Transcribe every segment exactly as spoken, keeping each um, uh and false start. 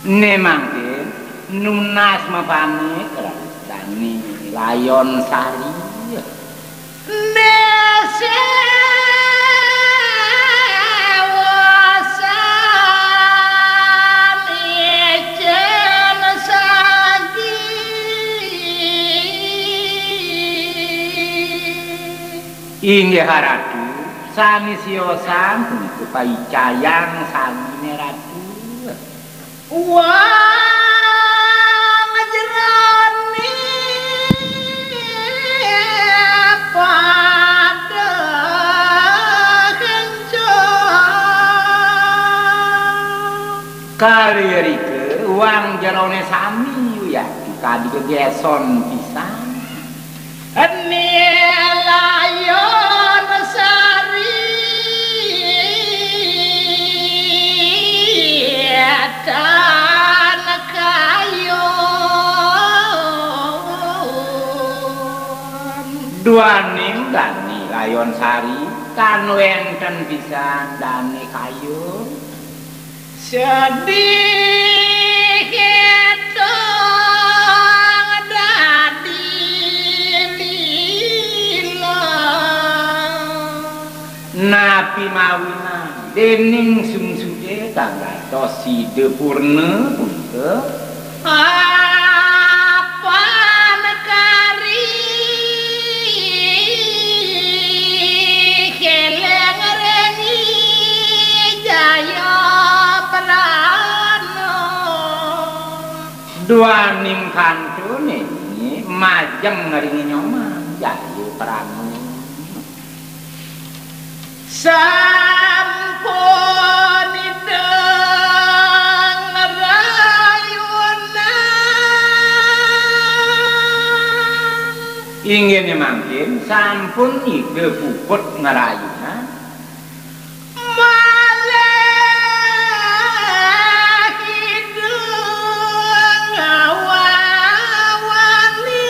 Nemangke nunas mapane kerajaan Layon Sari. Nese Inggih Ratu, sami siosan punika paicayang sami Ratu. Wang jerani pada kencang. Kali rike wang jerone sami ya kadi kegeson pisan. Layon Sari dan kayon Dua ning dani Layon Sari kan wenten pisan dani kayon sedih itu napi mawina dening sumsude tanggatos side purna punika apa negari keleng rengi jaya prana dua ning kantune ini majeng ngeringi nyoma jaya prana sampun ideng rayunan ingin mangkin sampun ide puput ngerayunan malah hidung ngawawani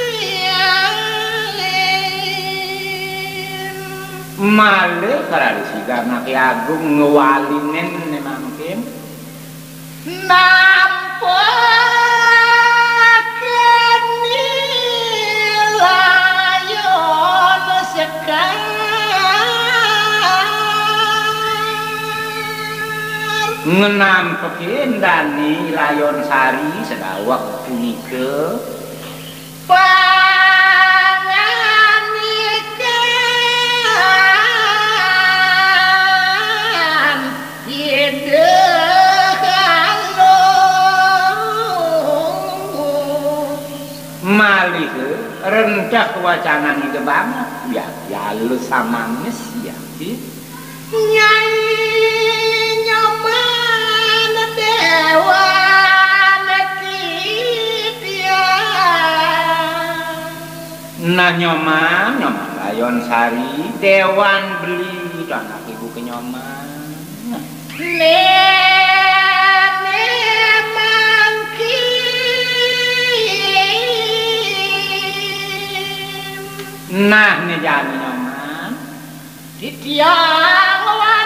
malih karena sigarna Ki Agung ngewalinen nemangkin nampakeni layon sekar ngenampekin dani Layon Sari sedawak punika malih rencah kewacanan itu banget ya ya lu sama mes ya nyai nyaman dewan titian nah nyoman nyoman Layon Sari dewan beli anak ibu kenyoman nah nih jadi nyoman di tiang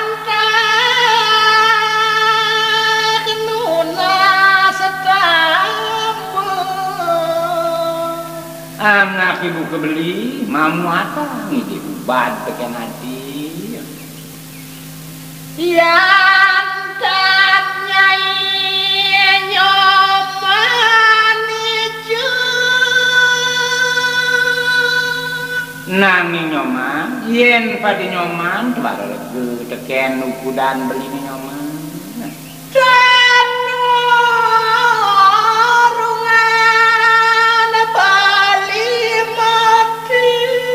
wantak nuna setambu anak ibu kebeli mamu apa ngidi ubad teken hati yang dan nyai nyoman ijo nanging nyoman yen pada nyoman baru legu teken ukudan beli nyoman dan warungan bali mati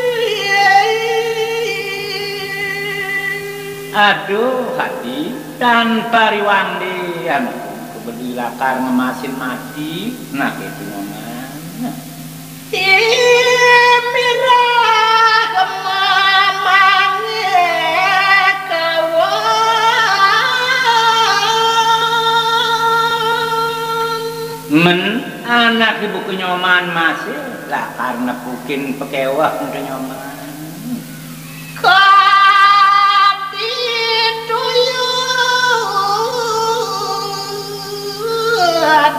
aduh hati tanpa riwande anakku kebeli lakar ngemasin mati nah itu nyoman Timira kemamange kawan men anak ibu kenyoman masih lah karena pukin pekewah untuk nyoman kati tuyu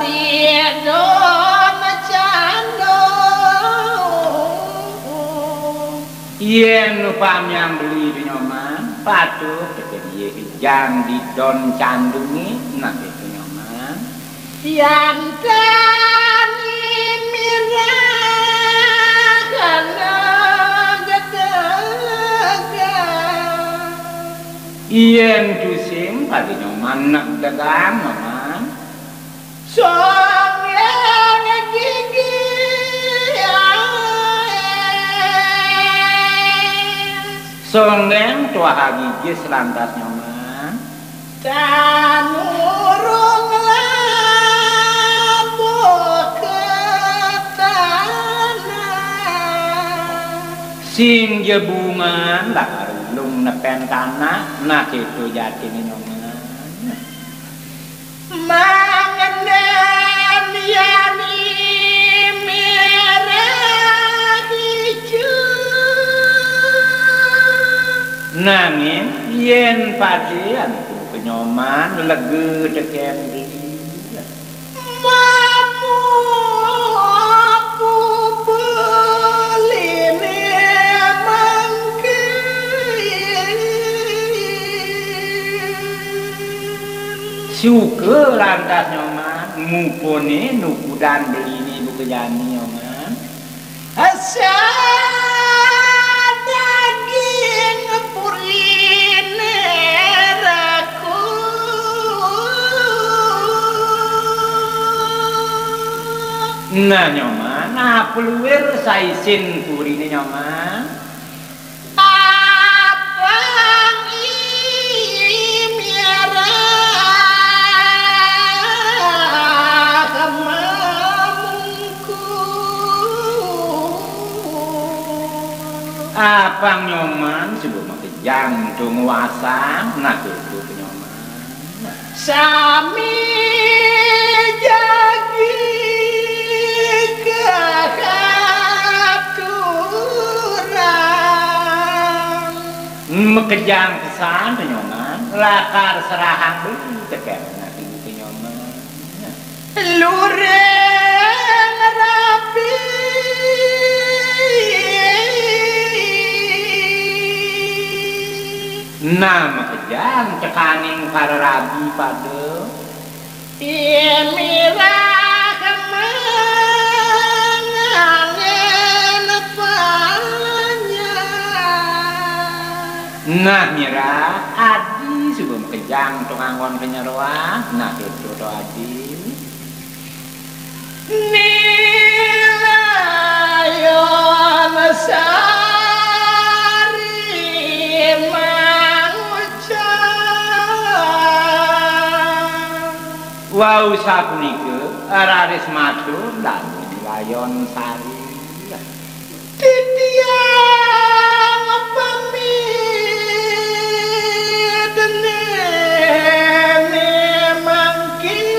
Parido macando yen upami beli nyoman patuh kedie kijang di don candungi nah itu nyoman yantani miragana gadaga yen tusing padi nyoman nak dagang nyoman songnya gigi songgeng tua hagigis lantas nyoman tanurung labu ke tanah sing jebungan lah lung nepen tanah nah itu jati ni nyoman mangenan yani merah hijau nangin yen padian tu penyoman lege teken diri mamu aku beli mangke suka lantas nyoman mupone nukudan beli ni buku jani nyoman asal daging purine raku nah nyoman nah peluir saisin purine nyoman abang imirah mamungku apang nyoman sebelum jantung wasang nah itu penyoman sami jagi kehaturan mekejang kesan penyoman lakar serahan beli teken nah itu penyoman lureng rapi nah mekejang cekaning para rabi pada mirah kemangangan banyak nah mira adi sebelum kejang tungangon penyeruan nah itu to adi nilayon sari mangucap wau sapunike araris matur dan nilayon sari titiang pamit nene mangkin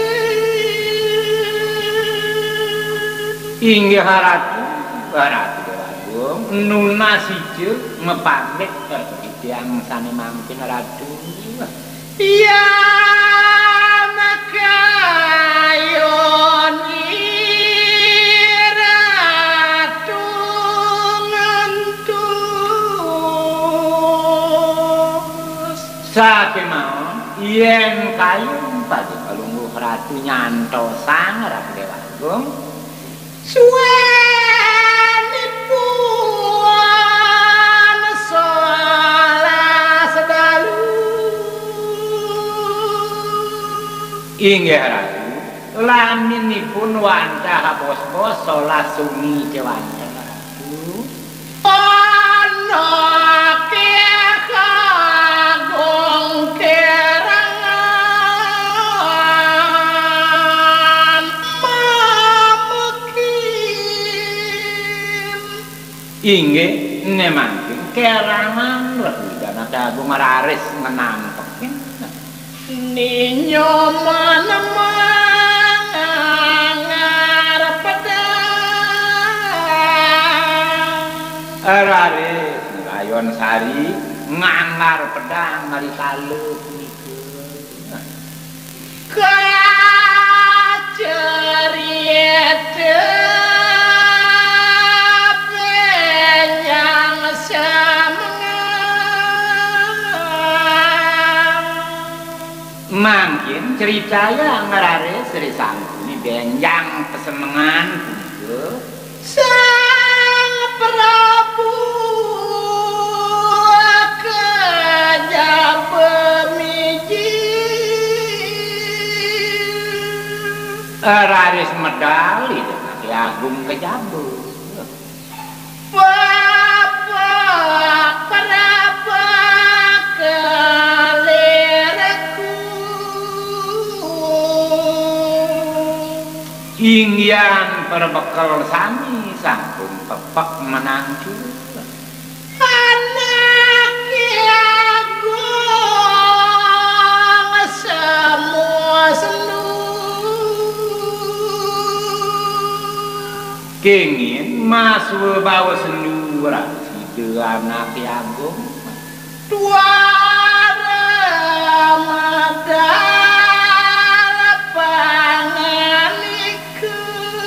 inggih haratu haratu dewagung nuna sije mepamit pertitiang sane mangkin ratu ya makayon iratu ngantus sake mau yen kayung padi kalungguh ratu nyantosang ratu dewagung suwanipuan solas dalu inggih ratu laminipun wantah bos-bos solas sumi cewanta ratu ana kagong kerangan mamekin inggih nemangking kerangan lebih dana dagung raris ngenampekin ninyo manamang pedang raris layon sari ngangar pedang mari kaluh nike kaca Mungkin ceritanya ngerare Sri Sangkuni benjang kesenengan punika Sang Prabu kejabemiji raris medali dengan Ki Agung Kejabe Bapak Prabu kelirku ingyan perbekal sami sampun pepek menangcu anak Agung semua senu kengin masuk bawa senura situ anak Agung Tuara madal panganiku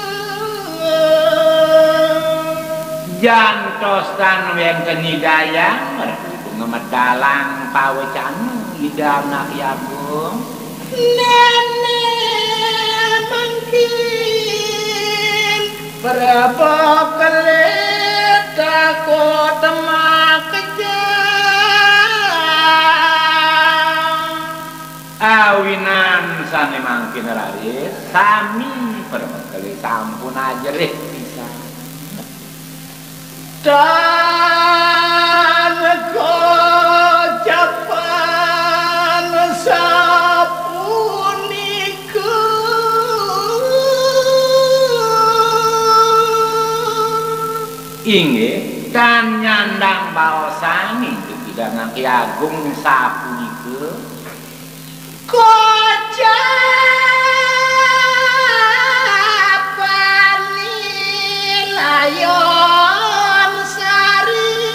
jantos tan weng kenidayang itu ngemedalang pawecan ida anak Agung nenek mungkin berapa kali takut temak awinan sane mangkin raris sami perbekali sampun ajereh bisa dan kocapan sapuniku inggih kan nyandang baosani tidak Ki Agung sapunika kocapan layon sari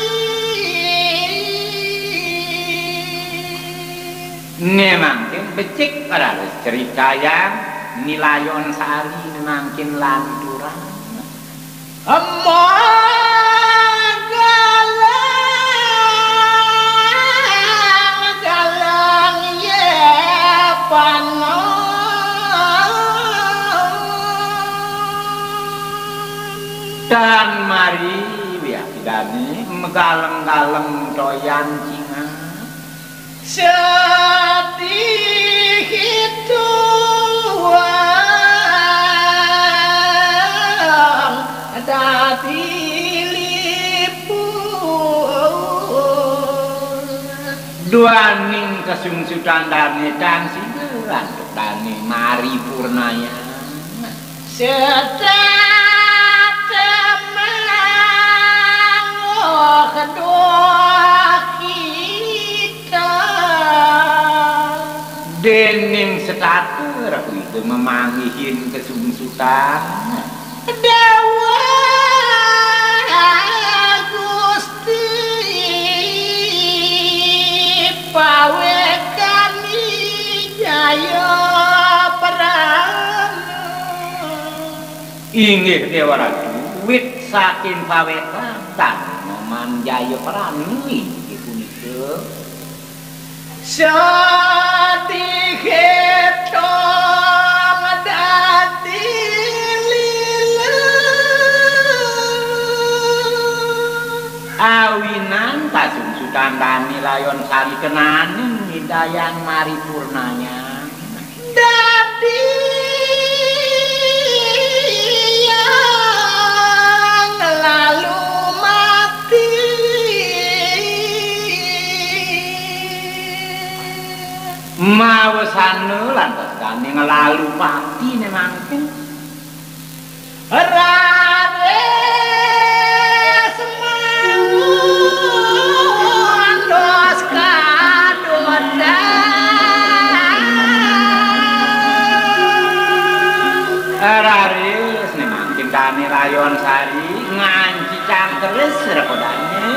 nemangkin becik raris cerita yang nilayon sari nemangkin lanturan Amor galang galang ye panon dan mari biakidani megaleng-galeng doyan cinga sedih itu dadi lipur duaning kesungsutan dani dan sideran dani mari purnaya sedat temang oh kedua kita dening setatur itu memangihin kesungsutan Dewa Gusti pawekani jaya prana inggih Dewa Ratu wit saking pawekan Noman jaya prana inggih punika sedih etong dadi awinan kasungsutan dani layon sari kenaning hidayang mari purnanya dadi yang lalu mati mawasana lantas dani ngelalu mati nemangkin rare dos kadoda raris nemangkin dani rayon sari nganci cangkeris rekodane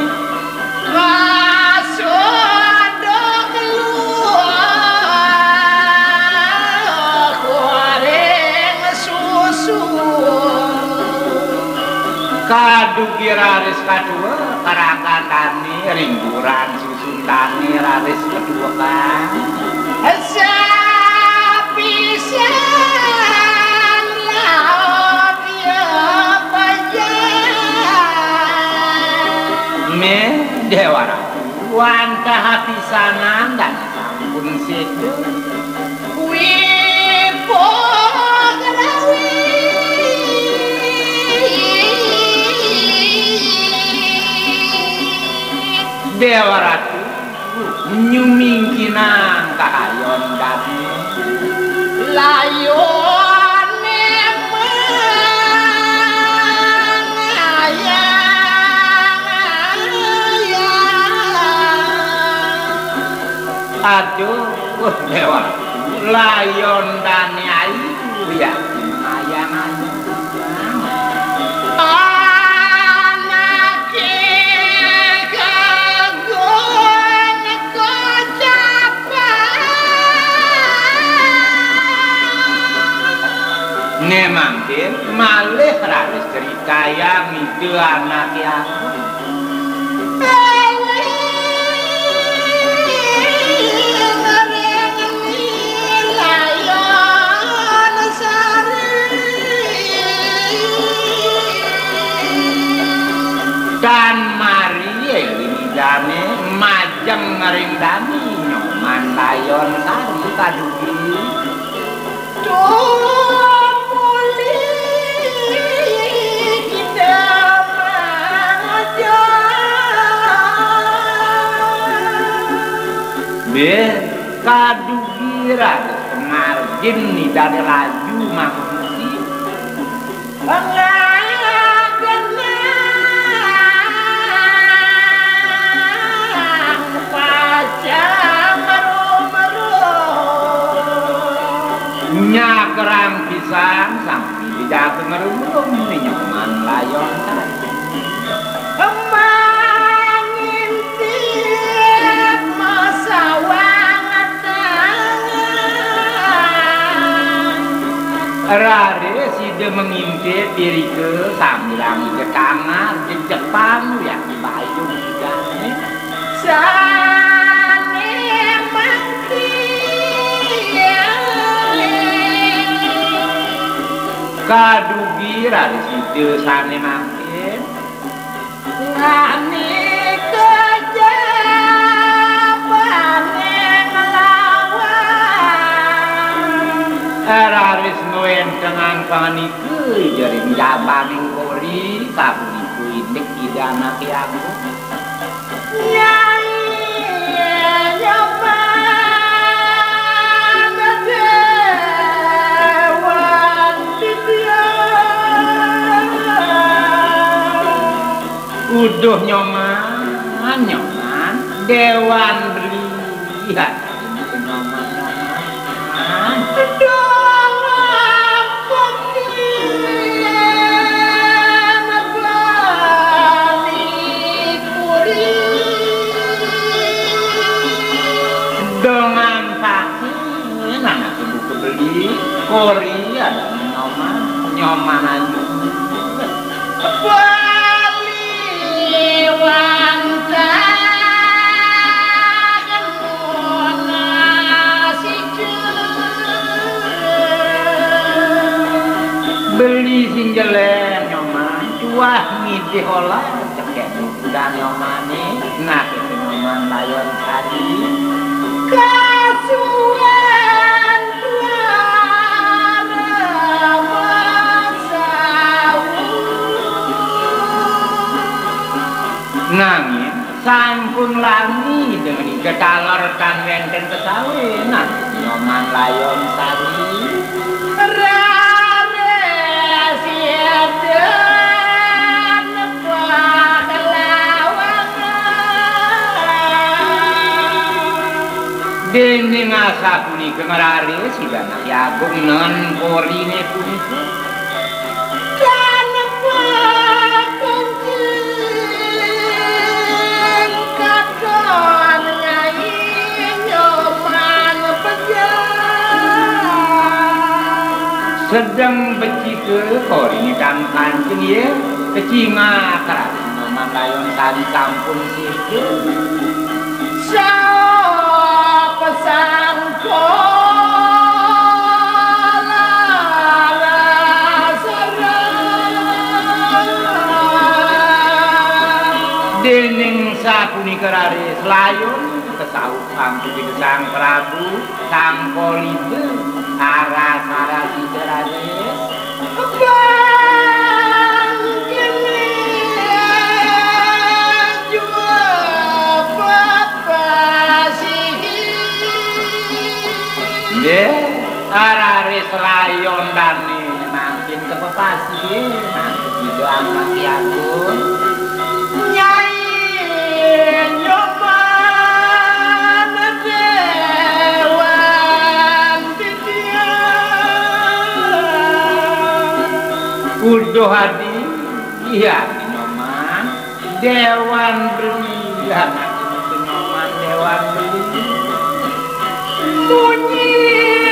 masuk keluar goreng susu kadugi raris kadua karakan tani ringguran susun tani raris kedua kan Asa pelaksanaan dan sampun situ Wipo Gerawi Dewa Ratu nyumingkinang kahayon dami layon emang ayang aduh wah Dewa layon dan ayu ya ayang ayu nemampir malih raris cerita yang itu anak yang dan mari ini dane majeng ngering dani nyoman layon sari kadugi Be kadugira margin ni dari laju makuti pengagenang pacang meru-meru nyakerang pisang sampai tidak ngerum-rum nyoman layon tadi Rare sida mengintip diri ke sambilang ke kamar di Jepang yang bayu digane sane mangki kadugi rare sida sane mangki ngani kejabane ngelawan Raris nguen dengan paniku jadi jabang kori tapi kuitik tidak nak yang nyai nyoman dewan titian uduh nyoman nyoman dewan berlihat nyoman nyoman dengan pakai anak ibu kebeli Korea dan nyoman nyoman aja Bali wantagan beli singgelen nyoman cuah ngide hola cekek dan nyomane nah itu nyoman layon tadi kasuan tuara masawu nangin sampun lami dengan ketalorkan wenten kesawin nah nyoman layon tadi rare siadan pahlawan dening asa punika ngerare sida nak yagung nan korine punika kan pakunjing katon nyai nyoman pejang sedang becike korine kan kancing ya kecinga keras nyoman layon tadi sampun sih pesangko dening sapunika raris layon kesau pangku itu sang Prabu sang Kolide arah-arah si Raden Bang kene jua papasi nggih arah-arah selayon dani makin ke pepasi makin itu anak Ki Agung Nyai nyoman dewan titian Udah hadi iya nyoman dewan berlian nyoman dewan berlian bunyi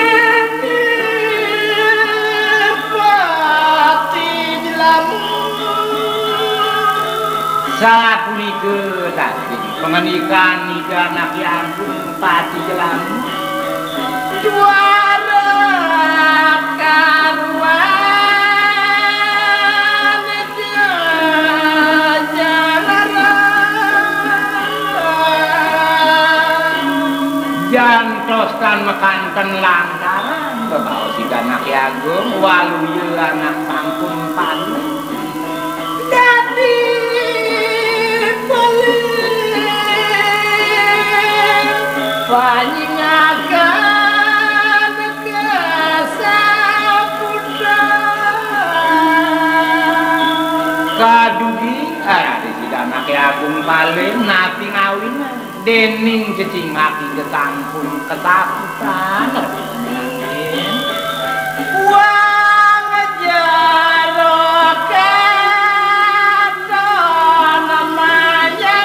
pati jelamu saat punika tadi pengenikan nikah anak Agung pati jelamu juara karuan jalaran jantoskan mekanten lantaran bebawa si anak Agung walu anak sampun panen dadi panjingakan kasaputra kadugi ada si anak Agung paling napi ngawinan dening cecingaki kesampun ketakutan wang jarokan namanya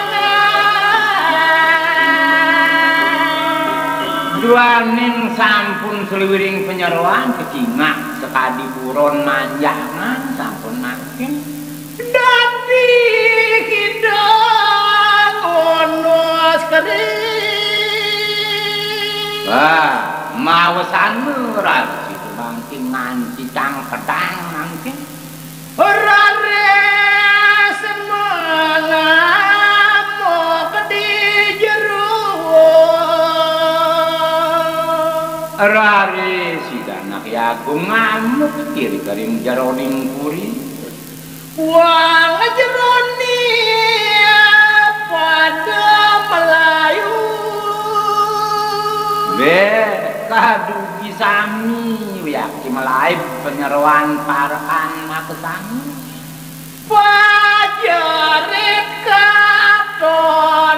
duaning sampun seluring penyeruan kecingak sekadi buron manjangan sampun makin dadi hidang onos kering wah mawesan merat situ bangking nanti cang pedang mangking rare semangat mau kedi jeruk rare si anak Agung ngamuk kiri kering jaroning kuri wang jeroni pada Melayu be kadugi sami wiaki melai penyeruan parakan makesami pajarit katon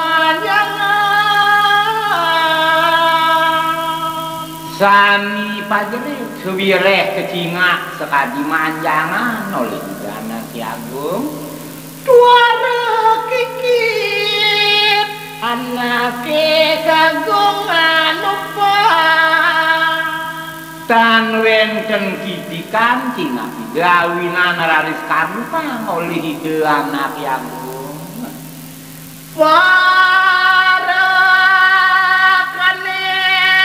manjangan sami pajerit suwireh kecingak sekadi manjangan oleh anak Ki Agung tuara kikit anake kagungan upa tan wenten kitikan cingak gawinan raris karupang oleh ide anak Ki Agung para kane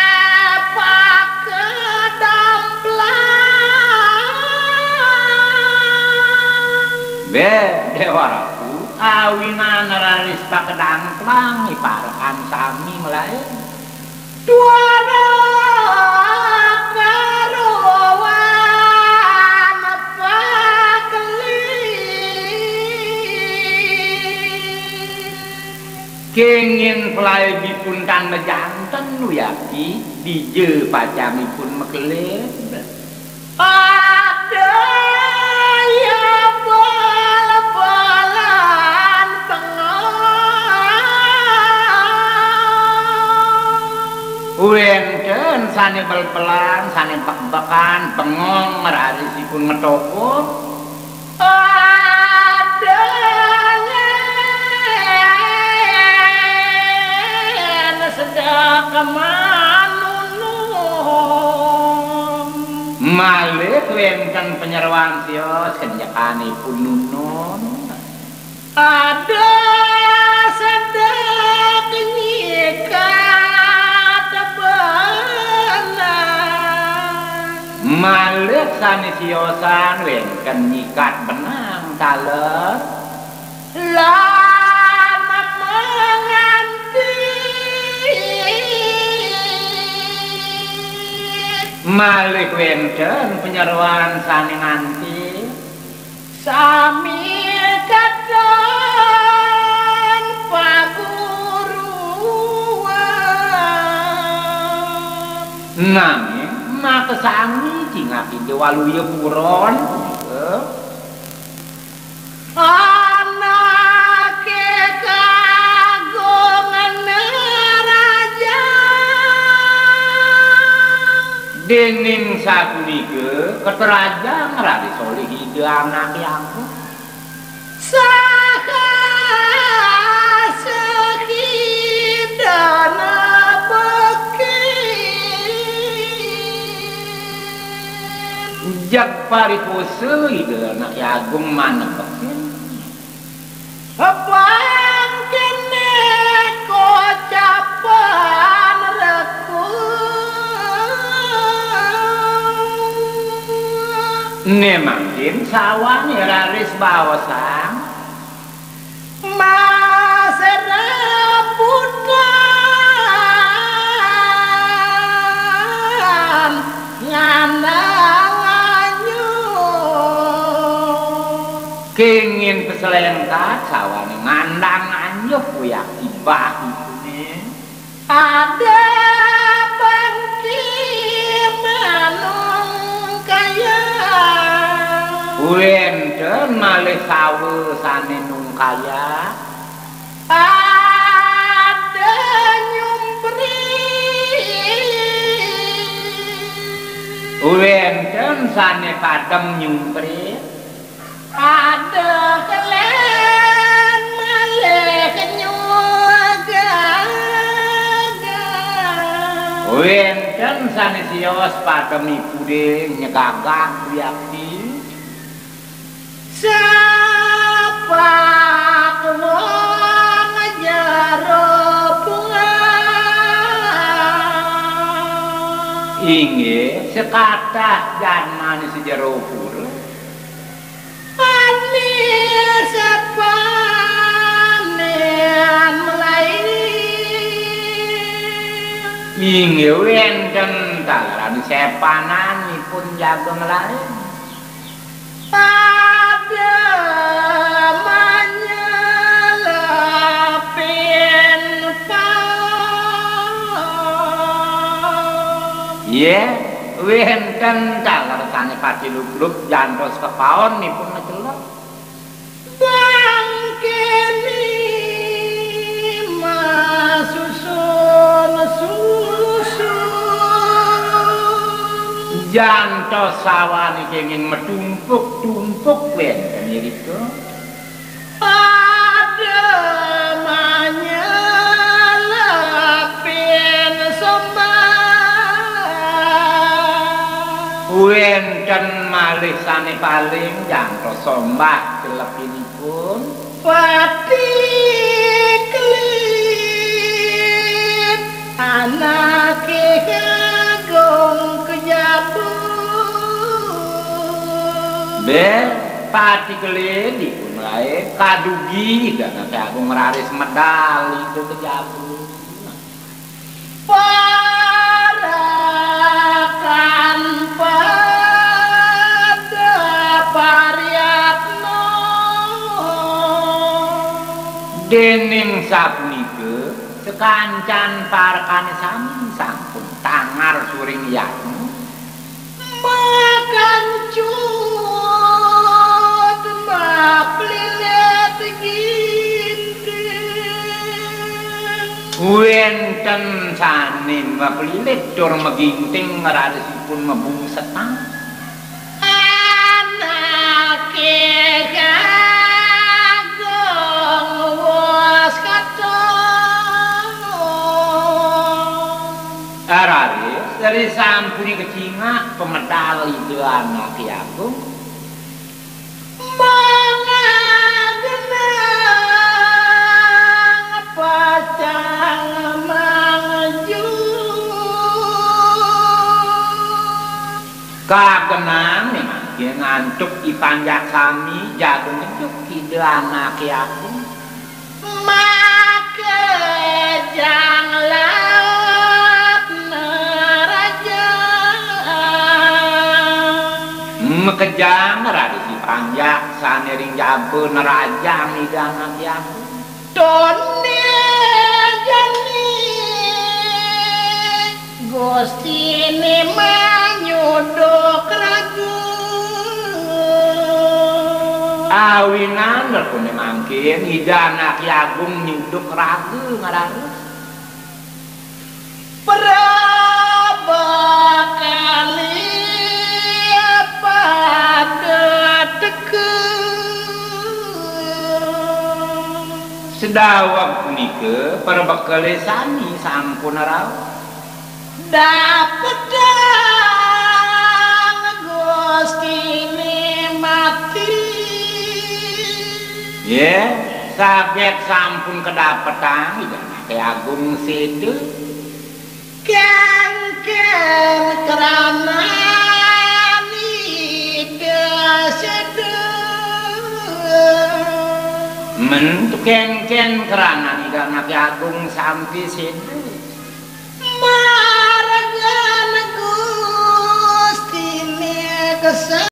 pakedamplang be dewaraku awinan raris pakedamplang iparakan sami melai tuara karowan pakeli kenging pelai dipun tan mejanten luyaki dije pacamipun mekelip ada ya bal-balan bengong wenten sane bal-balan sane bek-bekan bengong merarisipun ngetokok ada sedak manunun malih wenten penyeruan sios kenjakanipun nunun ada sedak nyikat benang malih sane siosan wenten nyikat benang tales lama menganti malih wenten penyeruan sane nganti sami kadang paguruan nanging mata sami dingaki waluya puron anake kagungan raja dening sapunika keterajang radi solih ide anak aku saha sekidana bekin jak paripose ide anak agung mana bekin apang kene kocapan reku nemangin sawan raris bawasang masera budan ngandang anyu kengin peselengkat sawan ngandang anyuh kuyak ibah ini ada bangki manung kaya wenten malih sawe sane nung kaya ada nyumpri wenten sane padem nyumpri ada kelen malih nyugaga wenten sane sios padem ibu de nyegagak riakti siapa wong jaro bunga inggih sekathah janmane sejero pura ani sepanen mulai inggih wenten talarani sepananipun jagong lain ada menyelapin paon iya wenten talar sane pati lup-lup jantos kepaon nipun ngecelok bangkeni masusun susun jantos sawane kenging metumpuk-tumpuk wenten niriko ada menyelapin sombah wenten malih sane paling jantos sombah kelepinipun pati klip anake kagong kejabu be pati kelin dipun lae kadugi dan aku ngeraris medal itu kejabu parakan pada pariatno dening sapunika sekancan parekane sami sampun tangar suring yakmu makan cut maplilet ginting wenten sane maplilit tur meginting ngerarisipun mebung setang anake kagong was katon araris dari sampuni kecinga pemedal itu anak aku mangagenang pacang mangju kagenang memang dia ngantuk ipanjak kami jagung kejuk ide anak aku maka jang laut neraja Mekejang rada si panjak sanering jabe nerajang hidangan yang Done jani Gusti ne manyodok ragu awinan berkune mangkin hidanak yagung nyuduk ragu ngararu Berapa kali pada deket sedawak punike perbekale sami sampun raos Dapat dan Gusti mati ya sabek sampun kedapetan hidanak yagung sedu Kengken kerana nida sedang mentuken-ken kerana hidanak yagung sampai sedu Marga Gusti kesal